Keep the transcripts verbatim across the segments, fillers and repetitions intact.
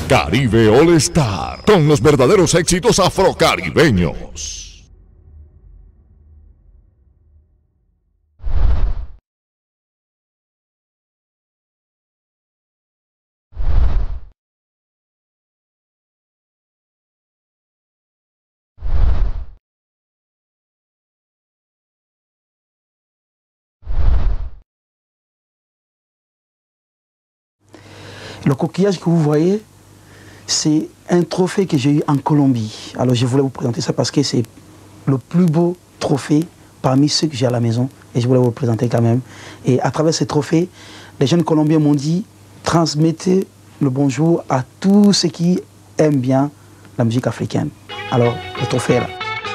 Caribe All Star, con los verdaderos éxitos afrocaribeños. Le coquillage que vous voyez, c'est un trophée que j'ai eu en Colombie. Alors je voulais vous présenter ça parce que c'est le plus beau trophée parmi ceux que j'ai à la maison. Et je voulais vous le présenter quand même. Et à travers ce trophée, les jeunes Colombiens m'ont dit, transmettez le bonjour à tous ceux qui aiment bien la musique africaine. Alors, le trophée est là.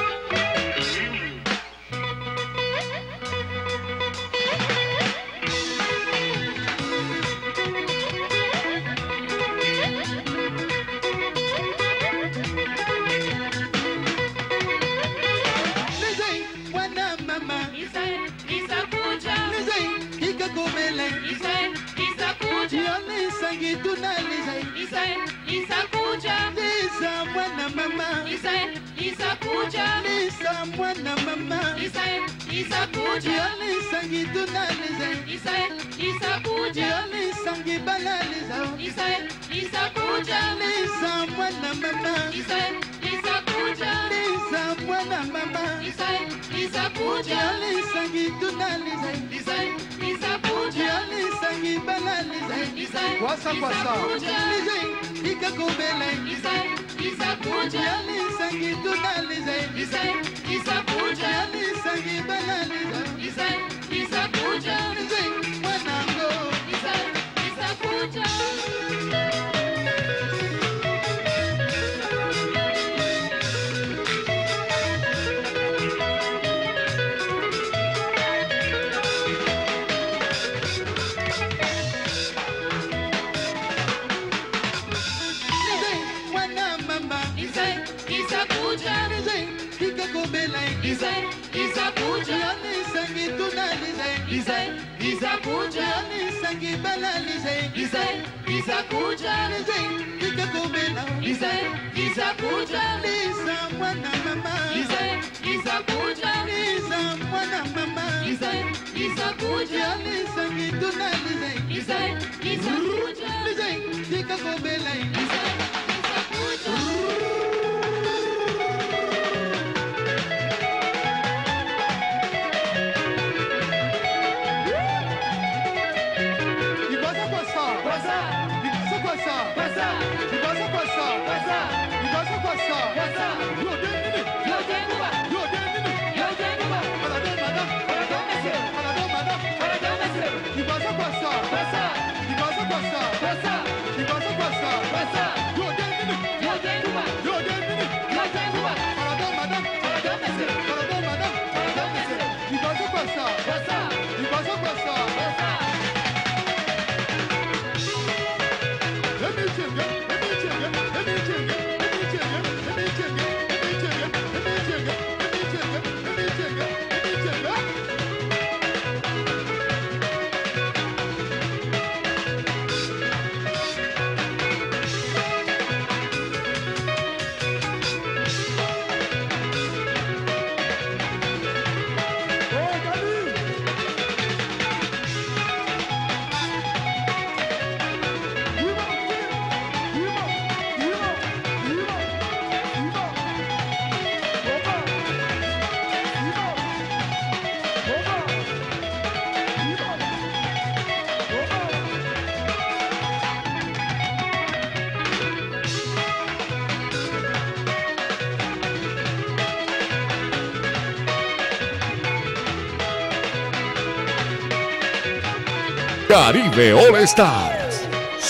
Caribe All Stars,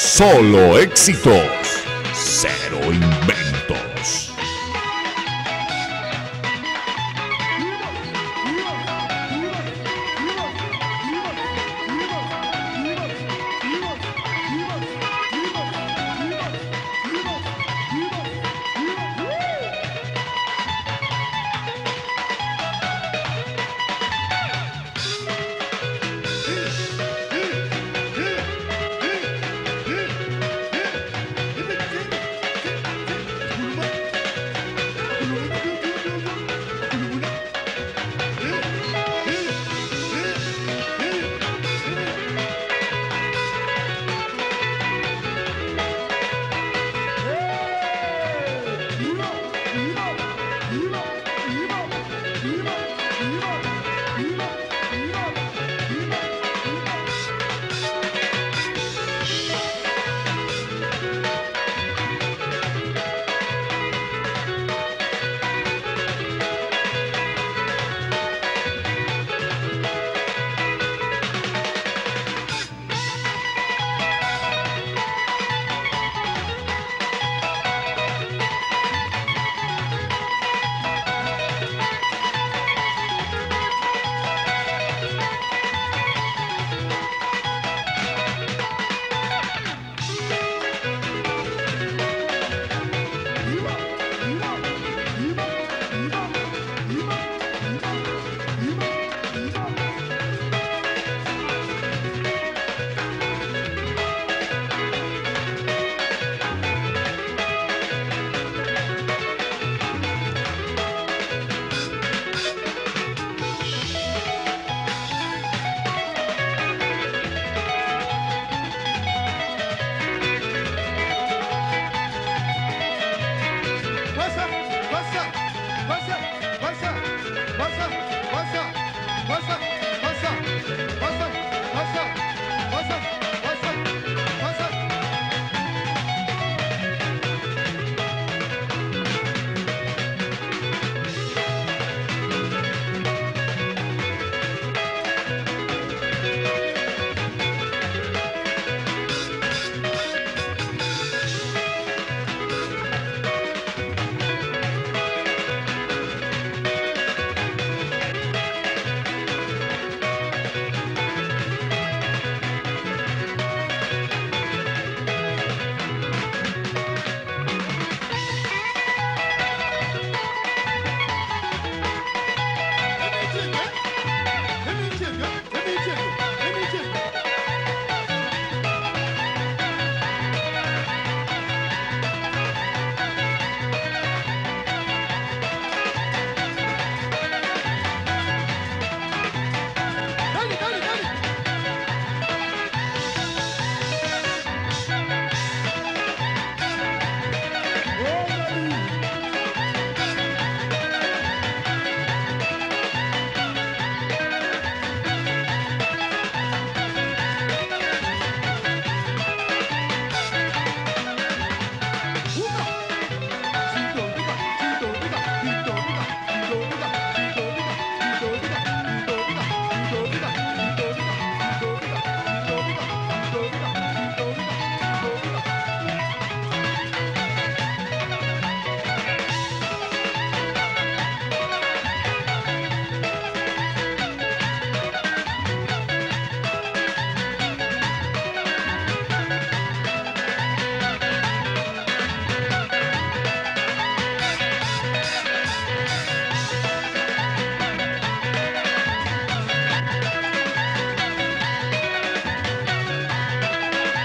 solo éxitos, cero inventos. Thank you.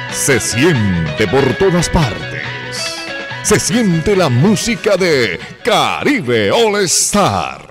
Se siente por todas partes. Se siente la música de Caribe All Star.